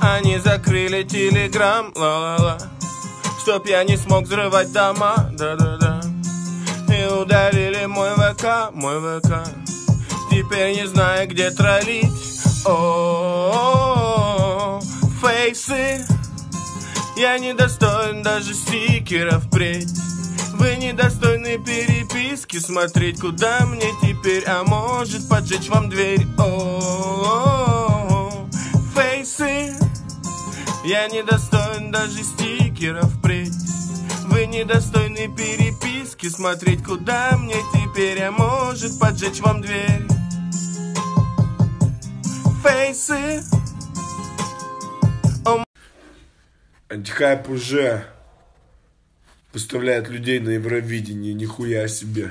Они закрыли телеграм, ла-ла-ла, чтоб я не смог взрывать дома, да-да-да. И удалили мой ВК, теперь не знаю, где троллить. О-о-о-о, фейсы. Я недостоин даже стикеров впредь. Вы недостойны переписки смотреть. Куда мне теперь, а может поджечь вам дверь? О-о-о-о, фейсы. Я недостоин даже стикеров впредь. Вы недостойны переписки смотреть. Куда мне теперь, а может поджечь вам дверь? Фейсы. Антихайп уже выставляет людей на Евровидении, нихуя себе.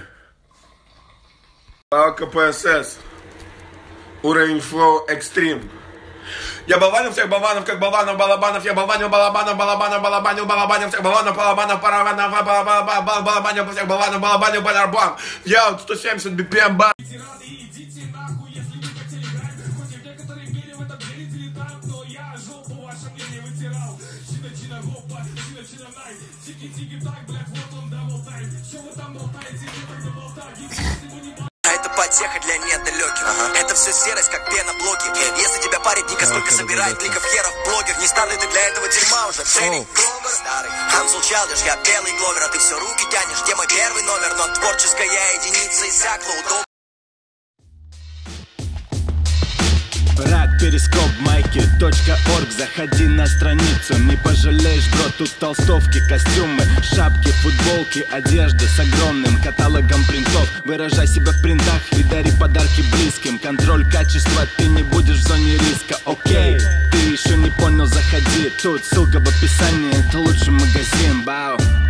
КПСС. Уровень флоу экстрим. Я болванил всех болванов, как болванов, балабанов. Я болванил балабанов, балабанов, балабанил, балабанил всех болванов, балабанов, парабанов, балабанил всех болванов, балабанил, баларбам. Я 170 BPM бар. Это потеха для недалеких. Это все серость, как пена блоки. Если тебя парит Ника, сколько собирает кликов херов блогер. Не стану ты для этого дерьма уже. Тренинг Гловер, старый Хансел Чалдиш, я белый Гловер. А ты все руки тянешь, где мой первый номер? Но творческая единица иссякла, удобно. Рад перископ майки.орг. Заходи на страницу, не пожалеешь, бро. Тут толстовки, костюмы, шапки, футболки, одежда с огромным каталогом принтов. Выражай себя в принтах и дари подарки близким. Контроль качества, ты не будешь в зоне риска. Окей, ты еще не понял, заходи. Тут ссылка в описании, это лучший магазин, бау.